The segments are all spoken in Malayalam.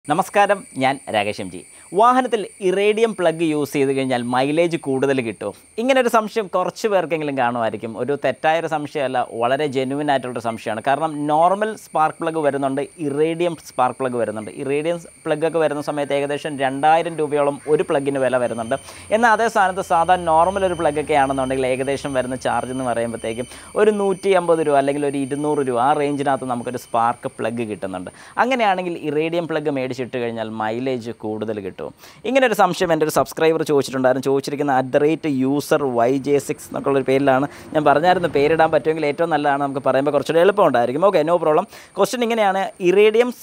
നമസ്കാരം, ഞാൻ രാകേഷ് എം ജി. വാഹനത്തിൽ ഇറേഡിയം പ്ലഗ് യൂസ് ചെയ്ത് കഴിഞ്ഞാൽ മൈലേജ് കൂടുതൽ കിട്ടും. ഇങ്ങനൊരു സംശയം കുറച്ച് പേർക്കെങ്കിലും കാണുമായിരിക്കും. ഒരു തെറ്റായൊരു സംശയമല്ല, വളരെ ജെന്യുവൻ ആയിട്ടുള്ളൊരു സംശയമാണ്. കാരണം നോർമൽ സ്പാർക്ക് പ്ലഗ് വരുന്നുണ്ട്, ഇറേഡിയം സ്പാർക്ക് പ്ലഗ് വരുന്നുണ്ട്. ഇറേഡിയം പ്ലഗൊക്കെ വരുന്ന സമയത്ത് ഏകദേശം 2000 രൂപയോളം ഒരു പ്ലഗിന് വില വരുന്നുണ്ട്. എന്നാൽ അതേ സ്ഥാനത്ത് സാധാരണ നോർമൽ ഒരു പ്ലഗൊക്കെ ആണെന്നുണ്ടെങ്കിൽ ഏകദേശം വരുന്ന ചാർജ് എന്ന് പറയുമ്പോഴത്തേക്കും ഒരു 150 രൂപ അല്ലെങ്കിൽ ഒരു 200 രൂപ, ആ റേഞ്ചിനകത്ത് നമുക്കൊരു സ്പാർക്ക് പ്ലഗ് കിട്ടുന്നുണ്ട്. അങ്ങനെയാണെങ്കിൽ ഇറേഡിയം പ്ലഗ് മേടിച്ചിട്ട് കഴിഞ്ഞാൽ മൈലേജ് കൂടുതൽ കിട്ടും. ഇങ്ങനൊരു സംശയം എൻ്റെ ഒരു സബ്സ്ക്രൈബർ ചോദിച്ചിട്ടുണ്ടായിരുന്നു. ചോദിച്ചിരിക്കുന്ന @user_yj6 എന്നൊക്കെയുള്ളൊരു പേരിലാണ്. ഞാൻ പറഞ്ഞായിരുന്നു പേരിടാൻ പറ്റുമെങ്കിൽ ഏറ്റവും നല്ലതാണ്, നമുക്ക് പറയുമ്പോൾ കുറച്ചുകൂടി എളുപ്പമുണ്ടായിരിക്കും. Okay, no problem. ക്വസ്റ്റ്യൻ ഇങ്ങനെയാണ്: ഇറേഡിയം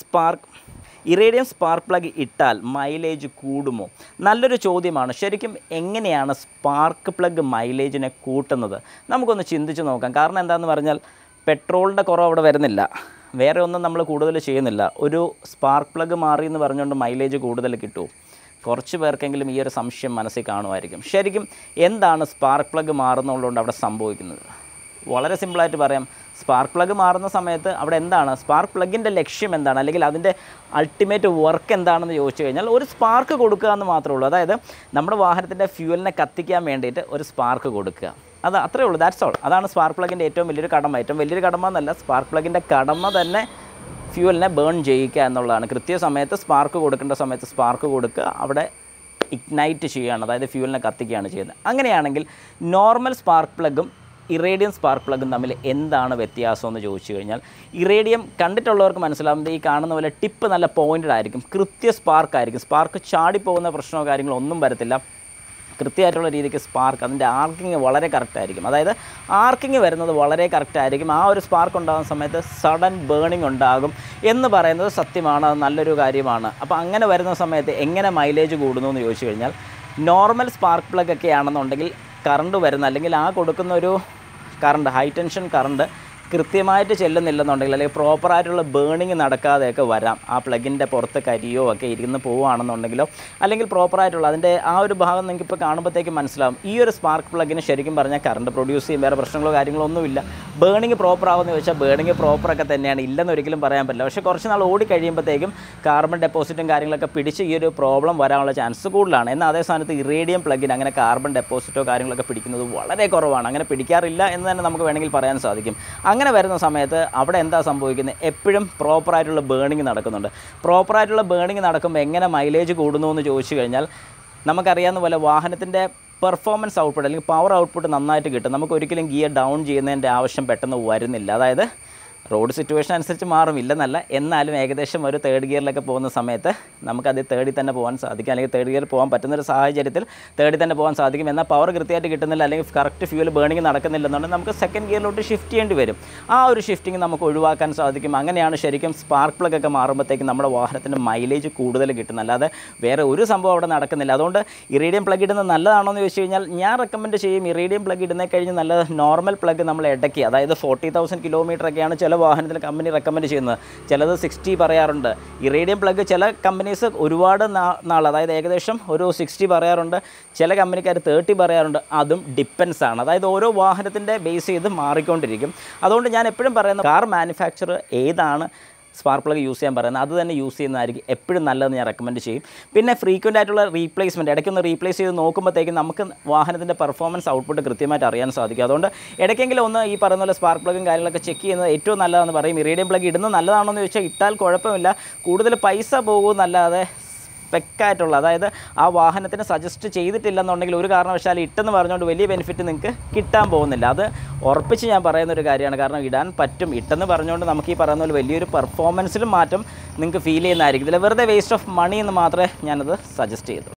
സ്പാർക്ക് പ്ലഗ് ഇട്ടാൽ മൈലേജ് കൂടുമോ? നല്ലൊരു ചോദ്യമാണ്. ശരിക്കും എങ്ങനെയാണ് സ്പാർക്ക് പ്ലഗ് മൈലേജിനെ കൂട്ടുന്നത്? നമുക്കൊന്ന് ചിന്തിച്ച് നോക്കാം. കാരണം എന്താണെന്ന് പറഞ്ഞാൽ പെട്രോളിൻ്റെ കുറവ് അവിടെ വരുന്നില്ല, വേറെ ഒന്നും നമ്മൾ കൂടുതൽ ചെയ്യുന്നില്ല. ഒരു സ്പാർക്ക് പ്ലഗ് മാറി എന്ന് പറഞ്ഞുകൊണ്ട് മൈലേജ് കൂടുതൽ കിട്ടുമോ? കുറച്ച് പേർക്കെങ്കിലും ഈ ഒരു സംശയം മനസ്സിൽ കാണുമായിരിക്കും. ശരിക്കും എന്താണ് സ്പാർക്ക് പ്ലഗ് മാറുന്നതുകൊണ്ട് അവിടെ സംഭവിക്കുന്നത്? വളരെ സിമ്പിളായിട്ട് പറയാം. സ്പാർക്ക് പ്ലഗ് മാറുന്ന സമയത്ത് അവിടെ എന്താണ് സ്പാർക്ക് പ്ലഗിൻ്റെ ലക്ഷ്യം എന്താണ്, അല്ലെങ്കിൽ അതിൻ്റെ അൾട്ടിമേറ്റ് വർക്ക് എന്താണെന്ന് ചോദിച്ചു കഴിഞ്ഞാൽ ഒരു സ്പാർക്ക് കൊടുക്കുക എന്ന് മാത്രമേ ഉള്ളൂ. അതായത് നമ്മുടെ വാഹനത്തിൻ്റെ ഫ്യൂവലിനെ കത്തിക്കാൻ വേണ്ടിയിട്ട് ഒരു സ്പാർക്ക് കൊടുക്കുക, അത് അത്രയേ ഉള്ളൂ. That's all. അതാണ് സ്പാർക്ക് പ്ലഗിൻ്റെ ഏറ്റവും വലിയൊരു കടമ. ഏറ്റവും വലിയൊരു കടമ എന്നല്ല, സ്പാർക്ക് പ്ലഗിൻ്റെ കടമ തന്നെ ഫ്യൂവലിനെ ബേൺ ചെയ്യിക്കുക എന്നുള്ളതാണ്. കൃത്യസമയത്ത് സ്പാർക്ക് കൊടുക്കേണ്ട സമയത്ത് സ്പാർക്ക് കൊടുക്കുക, അവിടെ ഇഗ്നൈറ്റ് ചെയ്യുകയാണ്, അതായത് ഫ്യൂവലിനെ കത്തിക്കുകയാണ് ചെയ്യുന്നത്. അങ്ങനെയാണെങ്കിൽ നോർമൽ സ്പാർക്ക് പ്ലഗും ഇറേഡിയം സ്പാർക്ക് പ്ലഗും തമ്മിൽ എന്താണ് വ്യത്യാസം എന്ന് ചോദിച്ചു കഴിഞ്ഞാൽ, ഇറേഡിയം കണ്ടിട്ടുള്ളവർക്ക് മനസ്സിലാവുന്നത് ഈ കാണുന്ന പോലെ ടിപ്പ് നല്ല പോയിൻറ്റഡ് ആയിരിക്കും, കൃത്യ സ്പാർക്കായിരിക്കും. സ്പാർക്ക് ചാടിപ്പോകുന്ന പ്രശ്നമോ കാര്യങ്ങളോ ഒന്നും വരത്തില്ല. കൃത്യമായിട്ടുള്ള രീതിക്ക് സ്പാർക്ക്, അതിൻ്റെ ആർക്കിങ് വളരെ കറക്റ്റായിരിക്കും. അതായത് ആർക്കിങ് വരുന്നത് വളരെ കറക്റ്റായിരിക്കും. ആ ഒരു സ്പാർക്ക് ഉണ്ടാകുന്ന സമയത്ത് സഡൻ ബേണിംഗ് ഉണ്ടാകും എന്ന് പറയുന്നത് സത്യമാണ്, അത് നല്ലൊരു കാര്യമാണ്. അപ്പോൾ അങ്ങനെ വരുന്ന സമയത്ത് എങ്ങനെ മൈലേജ് കൂടുന്നു എന്ന് ചോദിച്ചു കഴിഞ്ഞാൽ, നോർമൽ സ്പാർക്ക് പ്ലഗ് ഒക്കെ ആണെന്നുണ്ടെങ്കിൽ കറണ്ട് വരുന്ന, അല്ലെങ്കിൽ ആ കൊടുക്കുന്ന ഒരു കറണ്ട്, ഹൈ ടെൻഷൻ കറണ്ട് കൃത്യമായിട്ട് ചെല്ലുന്നില്ലെന്നുണ്ടെങ്കിൽ, അല്ലെങ്കിൽ പ്രോപ്പറായിട്ടുള്ള ബേണിങ് നടക്കാതെയൊക്കെ വരാം. ആ പ്ലഗിൻ്റെ പുറത്ത് കരിയോ ഒക്കെ ഇരുന്ന് പോവുകയാണെന്നുണ്ടെങ്കിലോ, അല്ലെങ്കിൽ പ്രോപ്പറായിട്ടുള്ള അതിൻ്റെ ആ ഒരു ഭാഗം നിങ്ങൾക്കിപ്പോൾ കാണുമ്പോഴത്തേക്കും മനസ്സിലാവും. ഈ ഒരു സ്പാർക്ക് പ്ലഗിന് ശരിക്കും പറഞ്ഞാൽ കറണ്ട് പ്രൊഡ്യൂസ് ചെയ്യും, വേറെ പ്രശ്നങ്ങളോ കാര്യങ്ങളോ ഒന്നുമില്ല. ബേണിങ് പ്രോപ്പർ ആവുമെന്ന് ചോദിച്ചാൽ ബേണിങ് പ്രോപ്പറൊക്കെ തന്നെയാണ്, ഇല്ലെന്ന് ഒരിക്കലും പറയാൻ പറ്റില്ല. പക്ഷേ കുറച്ച് നാൾ ഓടി കഴിയുമ്പോഴത്തേക്കും കാർബൺ ഡെപ്പോസിറ്റും കാര്യങ്ങളൊക്കെ പിടിച്ച് ഈ ഒരു പ്രോബ്ലം വരാനുള്ള ചാൻസ് കൂടുതലാണ്. എന്നാൽ അതേ സ്ഥാനത്ത് ഇറേഡിയം പ്ലഗിന് അങ്ങനെ കാർബൺ ഡെപ്പോസിറ്റോ കാര്യങ്ങളൊക്കെ പിടിക്കുന്നത് വളരെ കുറവാണ്. അങ്ങനെ പിടിക്കാറില്ല എന്ന് തന്നെ നമുക്ക് വേണമെങ്കിൽ പറയാൻ സാധിക്കും. അങ്ങനെ വരുന്ന സമയത്ത് അവിടെ എന്താ സംഭവിക്കുന്നത്? എപ്പോഴും പ്രോപ്പറായിട്ടുള്ള ബേണിംഗ് നടക്കുന്നുണ്ട്. പ്രോപ്പറായിട്ടുള്ള ബേണിംഗ് നടക്കുമ്പോൾ എങ്ങനെ മൈലേജ് കൂടുന്നു എന്ന് ചോദിച്ചു കഴിഞ്ഞാൽ, നമുക്കറിയാവുന്ന പോലെ വാഹനത്തിൻ്റെ പെർഫോമൻസ് ഔട്ട്പുട്ട് അല്ലെങ്കിൽ പവർ ഔട്ട്പുട്ട് നന്നായിട്ട് കിട്ടും. നമുക്ക് ഒരിക്കലും ഗിയർ ഡൗൺ ചെയ്യുന്നതിൻ്റെ ആവശ്യം പെട്ടെന്ന് വരുന്നില്ല. അതായത് റോഡ് സിറ്റുവേഷൻ അനുസരിച്ച് മാറും, ഇല്ലെന്നല്ല, എന്നാലും ഏകദേശം ഒരു തേർഡ് ഗിയറിലൊക്കെ പോകുന്ന സമയത്ത് നമുക്കത് തേർഡിൽ തന്നെ പോകാൻ സാധിക്കും, അല്ലെങ്കിൽ തേർഡ് ഗിയറിൽ പോകാൻ പറ്റുന്നൊരു സാഹചര്യത്തിൽ തേർഡിൽ തന്നെ പോകാൻ സാധിക്കും. എന്നാൽ പവർ കൃത്യമായിട്ട് കിട്ടുന്നില്ല, അല്ലെങ്കിൽ കറക്റ്റ് ഫ്യൂൽ ബേണിംഗ് നടക്കുന്നില്ലെന്നുണ്ടെങ്കിൽ നമുക്ക് സെക്കൻഡ് ഗിയറിലോട്ട് ഷിഫ്റ്റ് ചെയ്യേണ്ടി വരും. ആ ഒരു ഷിഫ്റ്റിംഗ് നമുക്ക് ഒഴിവാക്കാൻ സാധിക്കും. അങ്ങനെയാണ് ശരിക്കും സ്പാർക്ക് പ്ലഗ് ഒക്കെ മാറുമ്പോഴത്തേക്കും നമ്മുടെ വാഹനത്തിൻ്റെ മൈലേജ് കൂടുതൽ കിട്ടുന്നത്, അല്ലാതെ വേറെ ഒരു സംഭവം അവിടെ നടക്കുന്നില്ല. അതുകൊണ്ട് ഇറേഡിയം പ്ലഗ് ഇടുന്നത് നല്ലതാണോ എന്ന് ചോദിച്ചു കഴിഞ്ഞാൽ, ഞാൻ റെക്കമെൻഡ് ചെയ്യും ഇറേഡിയം പ്ലഗ് ഇടുന്നതിന് കഴിഞ്ഞ് നല്ല നോർമൽ പ്ലഗ് നമ്മൾ ഇടയ്ക്ക്, അതായത് 40,000 കിലോമീറ്ററൊക്കെയാണ് ചില വാഹനത്തിന് കമ്പനി റെക്കമെൻഡ് ചെയ്യുന്നത്. ചിലത് 60 പറയാറുണ്ട്. ഇറേഡിയം പ്ലഗ് ചില കമ്പനീസ് ഒരുപാട് നാൾ, അതായത് ഏകദേശം ഒരു 60 പറയാറുണ്ട്. ചില കമ്പനിക്കാർ 30 പറയാറുണ്ട്. അതും ഡിപ്പെൻസ് ആണ്, അതായത് ഓരോ വാഹനത്തിൻ്റെ ബേസ് ചെയ്ത് മാറിക്കൊണ്ടിരിക്കും. അതുകൊണ്ട് ഞാൻ എപ്പോഴും പറയുന്നത്, കാർ മാനുഫാക്ചറർ ഏതാണ് സ്പാർക്ക് പ്ലഗ് യൂസ് ചെയ്യാൻ പറയുന്നത് അത് തന്നെ യൂസ് ചെയ്യുന്നതായിരിക്കും എപ്പോഴും നല്ലതെന്ന് ഞാൻ റെക്കമെൻഡ് ചെയ്യും. പിന്നെ ഫ്രീക്വൻ്റ് ആയിട്ടുള്ള റീപ്ലേസ്മെൻറ്റ്, ഇടയ്ക്കൊന്ന് റീപ്ലേസ് ചെയ്ത് നോക്കുമ്പോഴത്തേക്കും നമുക്ക് വാഹനത്തിൻ്റെ പെർഫോമൻസ് ഔട്ട്പുട്ട് കൃത്യമായിട്ട് അറിയാൻ സാധിക്കും. അതുകൊണ്ട് ഇടയ്ക്കെങ്കിലും ഒന്ന് ഈ പറയുന്ന പോലെ സ്പാർക്ക് പ്ലഗും കാര്യങ്ങളൊക്കെ ചെക്ക് ചെയ്യുന്നത് ഏറ്റവും നല്ലതാണെന്ന് പറയും. ഇറേഡിയം പ്ലഗ് ഇടുന്നത് നല്ലതാണോ എന്ന് ചോദിച്ചാൽ ഇട്ടാൽ കുഴപ്പമില്ല, കൂടുതൽ പൈസ പോകുമെന്നല്ലാതെ സ്പെക്കായിട്ടുള്ള, അതായത് ആ വാഹനത്തിന് സജസ്റ്റ് ചെയ്തിട്ടില്ലെന്നുണ്ടെങ്കിൽ ഒരു കാരണവശാലും ഇട്ടെന്ന് പറഞ്ഞുകൊണ്ട് വലിയ ബെനിഫിറ്റ് നിങ്ങൾക്ക് കിട്ടാൻ പോകുന്നില്ല. അത് ഉറപ്പിച്ച് ഞാൻ പറയുന്നൊരു കാര്യമാണ്. കാരണം ഇടാൻ പറ്റും, ഇട്ടെന്ന് പറഞ്ഞുകൊണ്ട് നമുക്ക് ഈ പറയുന്ന പോലെ വലിയൊരു പെർഫോമൻസിലും മാറ്റം നിങ്ങൾക്ക് ഫീൽ ചെയ്യുന്നതായിരിക്കും. ഇതിൽ വെറുതെ വേസ്റ്റ് ഓഫ് മണി എന്ന് മാത്രമേ ഞാനത് സജസ്റ്റ് ചെയ്തു.